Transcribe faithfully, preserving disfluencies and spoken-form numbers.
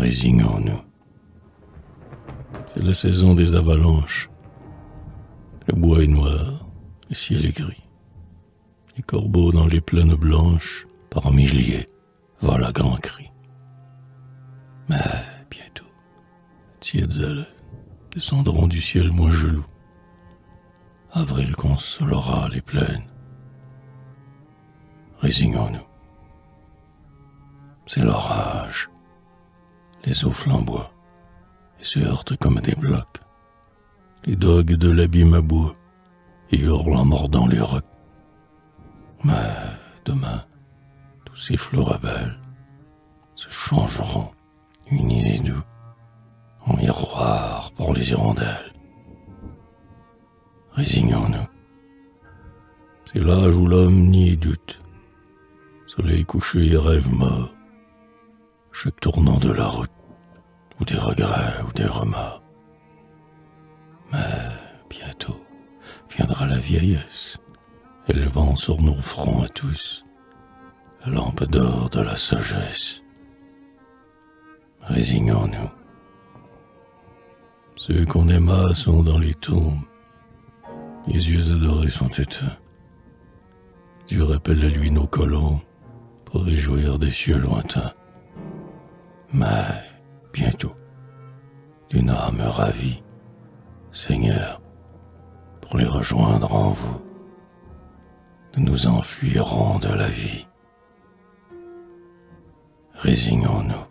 Résignons-nous. C'est la saison des avalanches. Le bois est noir, le ciel est gris. Les corbeaux dans les plaines blanches, par milliers, volent à grands cris. Mais bientôt, tièdes ailes descendront du ciel moins gelou. Avril consolera les plaines. Résignons-nous. C'est l'orage. Les eaux flamboient et se heurtent comme des blocs. Les dogues de l'abîme aboient et hurlent en mordant les rocs. Mais demain, tous ces fleurs belles se changeront, unis et doux, en miroir pour les hirondelles. Résignons-nous. C'est l'âge où l'homme nie et doute. Soleil couché et rêve mort. Chaque tournant de la route, ou des regrets ou des remords. Mais bientôt viendra la vieillesse, élevant sur nos fronts à tous la lampe d'or de la sagesse. Résignons-nous. Ceux qu'on aima sont dans les tombes, les yeux adorés sont éteints. Dieu rappelle à lui nos colons pour réjouir des cieux lointains. Mais bientôt, d'une âme ravie, Seigneur, pour les rejoindre en vous, nous nous enfuirons de la vie. Résignons-nous.